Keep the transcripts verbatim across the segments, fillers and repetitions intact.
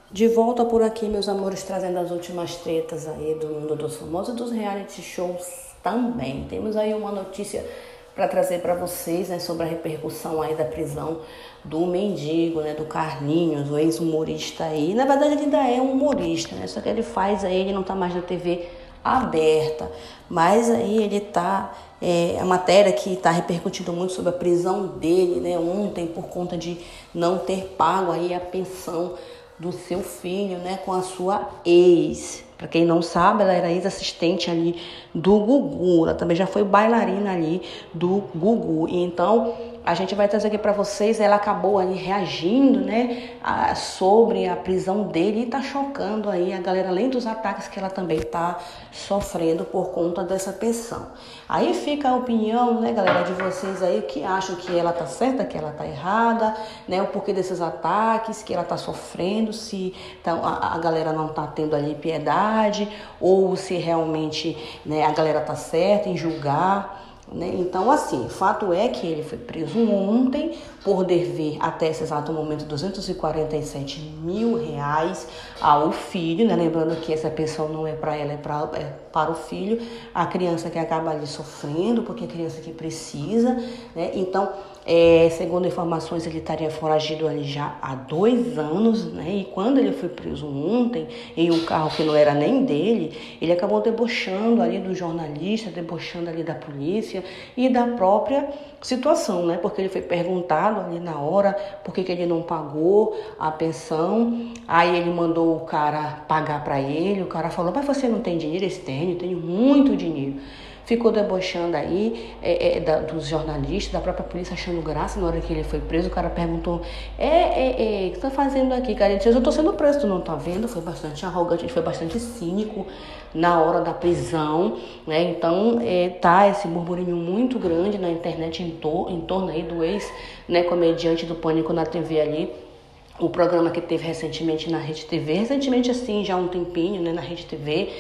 De volta por aqui, meus amores, trazendo as últimas tretas aí do mundo dos famosos e dos reality shows também. Temos aí uma notícia para trazer para vocês, né, sobre a repercussão aí da prisão do mendigo, né, do Carlinhos, o ex-humorista aí. Na verdade, ele ainda é um humorista, né, só que ele faz aí, ele não tá mais na T V aberta, mas aí ele tá, é, a matéria que tá repercutindo muito sobre a prisão dele, né, ontem, por conta de não ter pago aí a pensão do seu filho, né, com a sua ex. Para quem não sabe, ela era ex-assistente ali do Gugu. Ela também já foi bailarina ali do Gugu. E então, a gente vai trazer aqui para vocês, ela acabou ali reagindo, né, a, sobre a prisão dele e tá chocando aí a galera, além dos ataques que ela também tá sofrendo por conta dessa pensão. Aí fica a opinião, né, galera, de vocês aí que acham que ela tá certa, que ela tá errada, né, o porquê desses ataques que ela tá sofrendo, se então, a, a galera não tá tendo ali piedade, ou se realmente, né, a galera tá certa em julgar. Né? Então, assim, fato é que ele foi preso ontem por dever até esse exato momento duzentos e quarenta e sete mil reais ao filho, né? Lembrando que essa pensão não é para ela, é, pra, é para o filho, a criança que acaba ali sofrendo, porque é a criança que precisa, né? Então, é, segundo informações, ele estaria foragido ali já há dois anos, né? E quando ele foi preso ontem, em um carro que não era nem dele, ele acabou debochando ali do jornalista, debochando ali da polícia e da própria situação, né? Porque ele foi perguntado ali na hora por que, que ele não pagou a pensão. Aí ele mandou o cara pagar para ele. O cara falou: mas você não tem dinheiro? Eu tenho, tenho muito dinheiro. Ficou debochando aí é, é, da, dos jornalistas, da própria polícia, achando graça. Na hora que ele foi preso, o cara perguntou: é, é, é, o que você tá fazendo aqui, cara? Ele disse: eu tô sendo preso, tu não tá vendo? Foi bastante arrogante, ele foi bastante cínico na hora da prisão, né? Então, é, tá esse burburinho muito grande na internet em, to, em torno aí do ex, né, comediante do Pânico na T V ali. O programa que teve recentemente na Rede T V, recentemente assim, já há um tempinho, né, na Rede T V.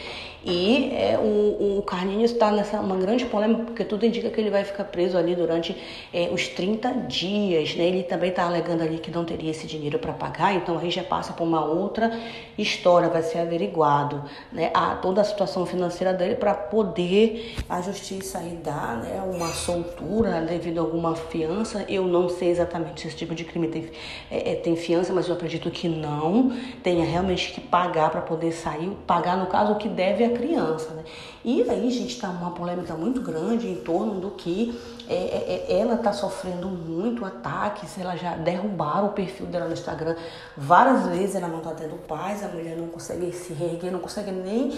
E é, o, o Carlinhos está nessa uma grande polêmica, porque tudo indica que ele vai ficar preso ali durante é, os trinta dias, né? Ele também está alegando ali que não teria esse dinheiro para pagar, então aí já passa por uma outra história, vai ser averiguado, né, a, toda a situação financeira dele para poder a justiça aí dar, né, uma soltura devido a alguma fiança. Eu não sei exatamente se esse tipo de crime tem, é, tem fiança, mas eu acredito que não, tenha realmente que pagar para poder sair, pagar no caso o que deve a criança, né? E aí, gente, está uma polêmica muito grande em torno do que é, é, ela está sofrendo muito ataques. Ela já derrubaram o perfil dela no Instagram várias vezes, ela não está tendo paz, a mulher não consegue se reerguer, não consegue nem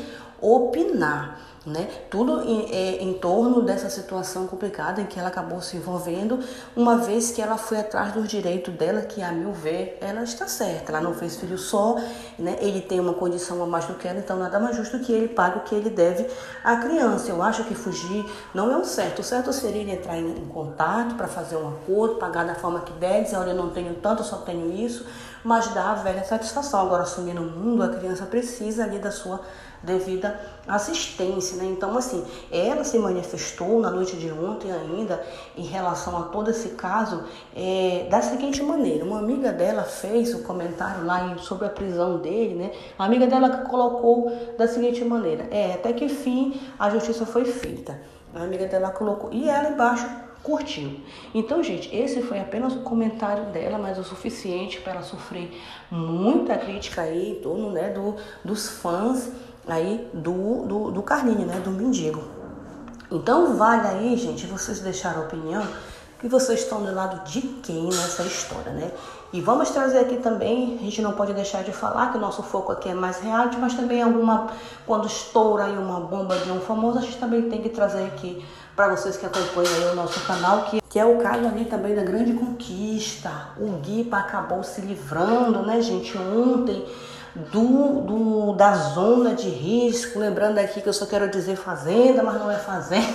opinar, né? Tudo em, é, em torno dessa situação complicada em que ela acabou se envolvendo, uma vez que ela foi atrás dos direitos dela, que a meu ver, ela está certa, ela não fez filho só, né? Ele tem uma condição a mais do que ela, então nada mais justo que ele pague o que ele deve à criança. Eu acho que fugir não é o certo. O certo seria ele entrar em, em contato para fazer um acordo, pagar da forma que der, dizer: olha, eu não tenho tanto, eu só tenho isso, mas dá a velha satisfação. Agora, assumir no mundo, a criança precisa ali da sua devida assistência, né? Então, assim, ela se manifestou na noite de ontem ainda em relação a todo esse caso é, da seguinte maneira: uma amiga dela fez um comentário lá sobre a prisão dele, né? A amiga dela colocou da seguinte maneira: é, até que fim a justiça foi feita. A amiga dela colocou, e ela embaixo curtiu. Então, gente, esse foi apenas o comentário dela, mas o suficiente para ela sofrer muita crítica aí em torno, né, do, dos fãs aí do, do, do Carlinhos, né, do mendigo. Então vale aí, gente, vocês deixaram a opinião, que vocês estão do lado de quem nessa história, né? E vamos trazer aqui também, a gente não pode deixar de falar que o nosso foco aqui é mais reality, mas também alguma, quando estoura aí uma bomba de um famoso, a gente também tem que trazer aqui para vocês que acompanham aí o nosso canal, que, que é o caso ali também da grande conquista. O Guipa acabou se livrando, né, gente, ontem, Do, do, da zona de risco. Lembrando aqui que eu só quero dizer fazenda, mas não é fazenda,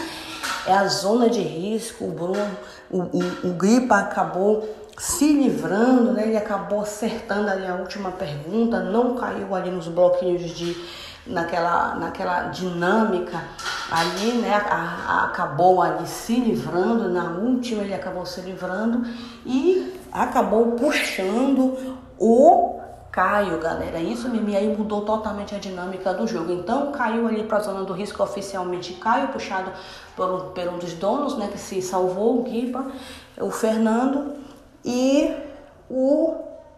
é a zona de risco. O Bruno, o, o, o Guipa acabou se livrando, né? Ele acabou acertando ali a última pergunta, não caiu ali nos bloquinhos de naquela, naquela dinâmica ali, né? A, a, acabou ali se livrando, na última ele acabou se livrando e acabou puxando o Caio, galera, isso mesmo, e aí mudou totalmente a dinâmica do jogo. Então caiu ali para a zona do risco oficialmente. Caio, puxado por um, por um dos donos, né, que se salvou, o Giba, o Fernando e o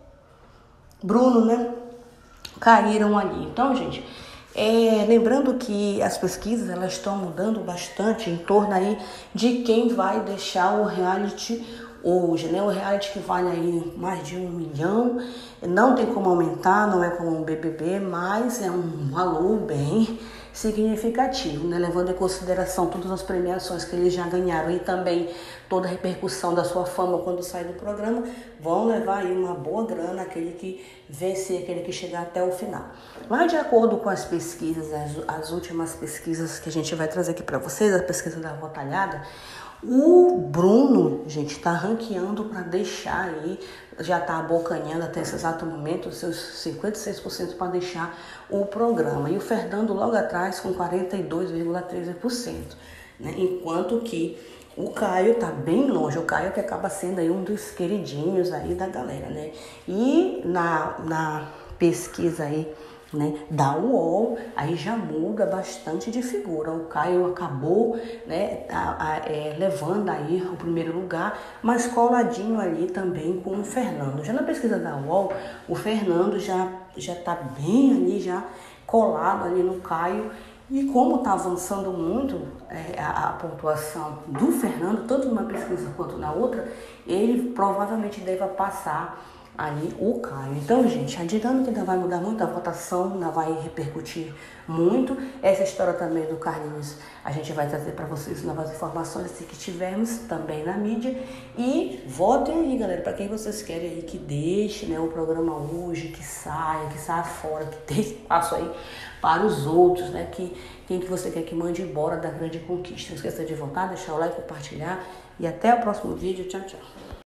Bruno, né, caíram ali. Então, gente, é, lembrando que as pesquisas elas estão mudando bastante em torno aí de quem vai deixar o reality hoje, né? O reality que vale aí mais de um milhão, não tem como aumentar, não é como um B B B, mas é um valor bem significativo, né? Levando em consideração todas as premiações que eles já ganharam e também toda a repercussão da sua fama quando sai do programa, vão levar aí uma boa grana aquele que vencer, aquele que chegar até o final. Mas de acordo com as pesquisas, as, as últimas pesquisas que a gente vai trazer aqui para vocês, a pesquisa da Votalhada, o Bruno, gente, está ranqueando para deixar aí, já está abocanhando até esse exato momento, os seus cinquenta e seis por cento para deixar o programa. E o Fernando logo atrás com quarenta e dois vírgula treze por cento, né? Enquanto que o Caio tá bem longe, o Caio que acaba sendo aí um dos queridinhos aí da galera, né? E na, na pesquisa aí, né, da U O L, aí já muda bastante de figura. O Caio acabou, né, a, a, é, levando aí o primeiro lugar, mas coladinho ali também com o Fernando. Já na pesquisa da U O L, o Fernando já já tá bem ali, já colado ali no Caio. E como está avançando muito é, a, a pontuação do Fernando, tanto numa pesquisa quanto na outra, ele provavelmente deva passar ali o Caio. Então, gente, a dinâmica ainda vai mudar muito, a votação ainda vai repercutir muito. Essa história também do Carlinhos, a gente vai trazer para vocês novas informações que tivermos também na mídia. E votem aí, galera, para quem vocês querem aí que deixe, né, o programa hoje, que saia, que saia fora, que dê espaço aí para os outros, né, que quem que você quer que mande embora da grande conquista. Não esqueça de votar, deixar o like, compartilhar e até o próximo vídeo. Tchau, tchau.